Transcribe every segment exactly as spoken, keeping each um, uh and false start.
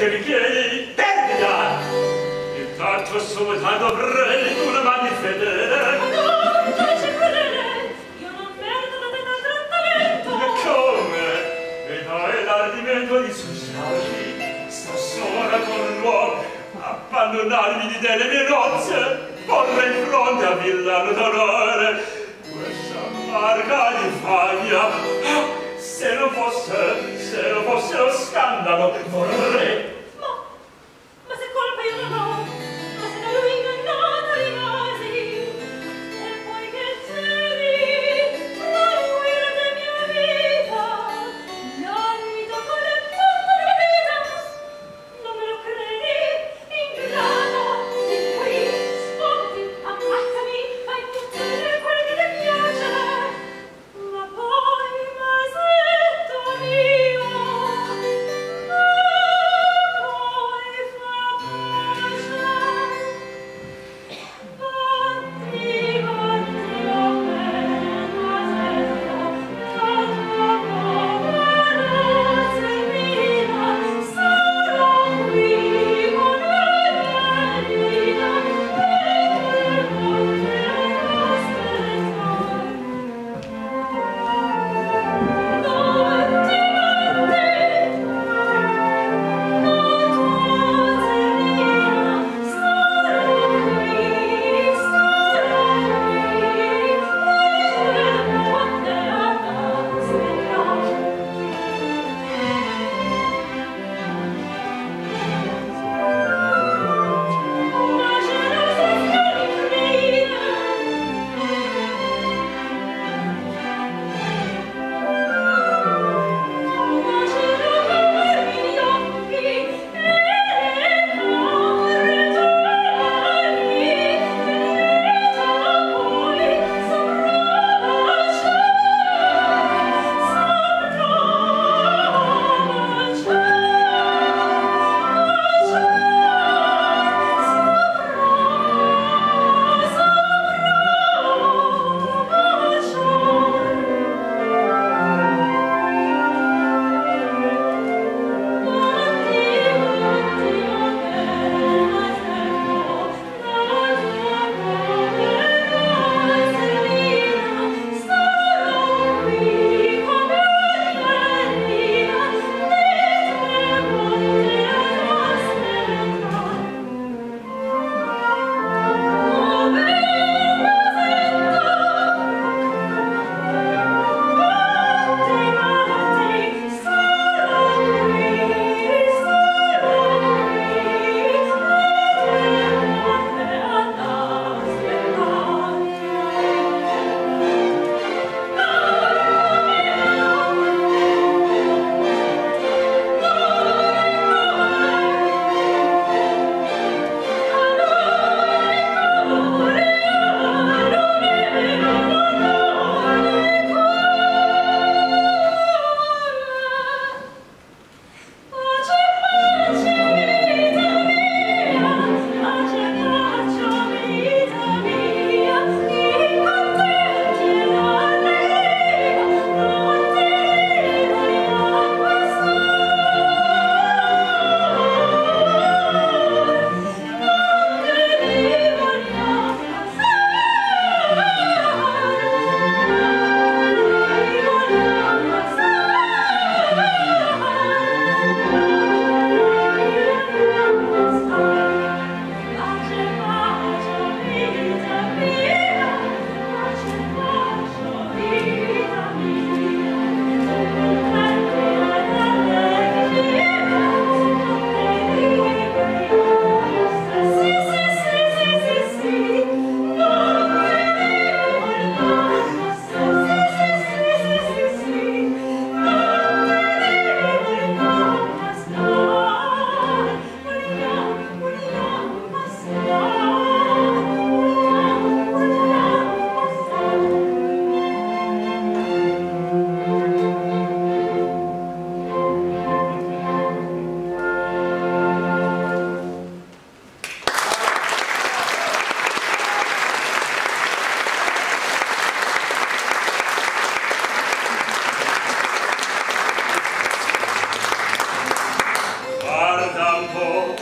che mi chiedi, perdila! Intanto soltanto avrei una mano di fedele. Ma no, dolce crudele, io non merito da te tal trattamento. E come? E dai l'ardimento di scusarmi, stasera con l'uomo, abbandonarmi di delle mie nozze, porre in fronte a villano d'onore, questa amarga infamia. Se non fosse, se non fosse lo scandalo, vorrei. Ma, ma se colpa io non ho, ma se da lui ingannata rimasi, e poi che temi languire de mia vita, l'anito con le punte della vita, non me lo credi, ingrata, di qui, sfondati, ammazzami, fai tutto quello che ti piace, ma poi, ma se mio,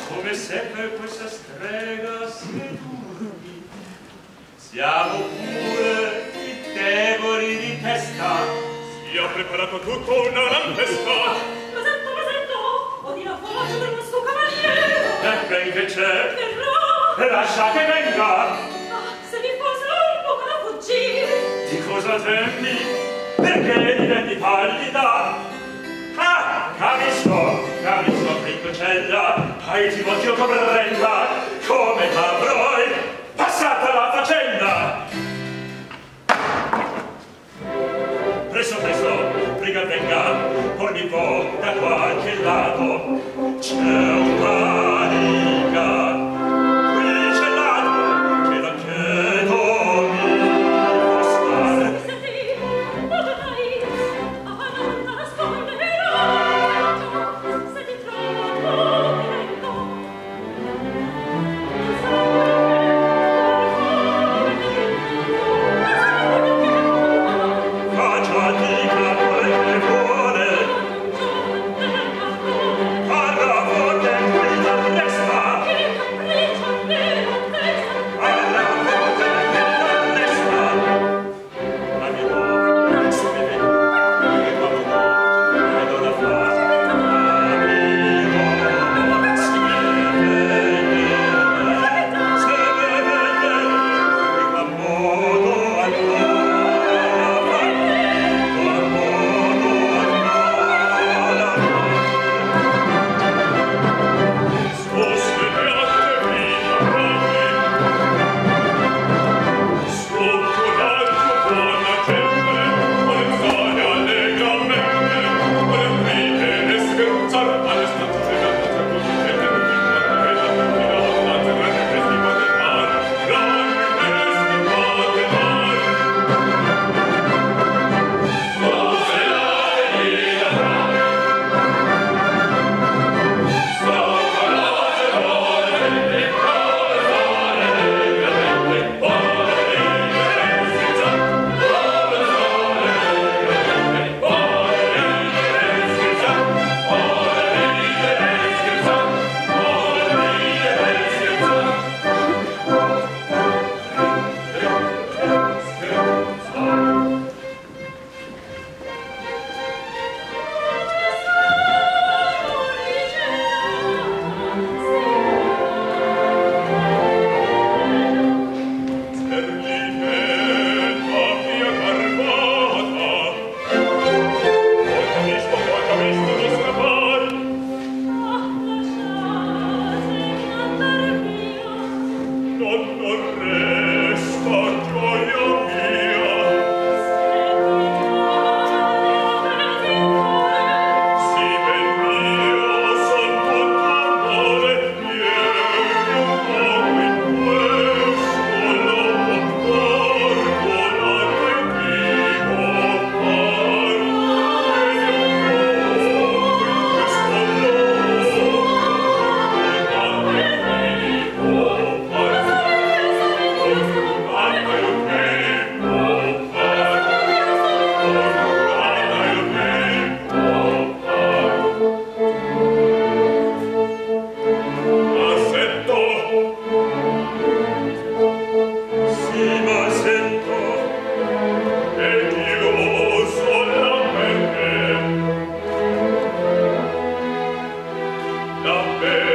come se per questa strega sedurmi. Siamo pure i devoli di testa. Si è preparato tutto una gran festa. Masetto, Masetto, odi la voce del nostro cavaliere. E ben che c'è, Verrà. lascia che venga. Ah, se vi fosse un poco da fuggire. Di cosa temi? Perché diventi pallida? Ah, capisco, capisco, Trincocella, hai Timoteo Cobrella, come t'avroi passata la faccenda. Presto, presto, prega venga, pormi un po' da qualche lato, c'è un manica, qui c'è l'altro, che la chiedo mi può stare. Senti, dove vai? Ah, non nasconderò. Se ti trovo, mi vengo. Non so. La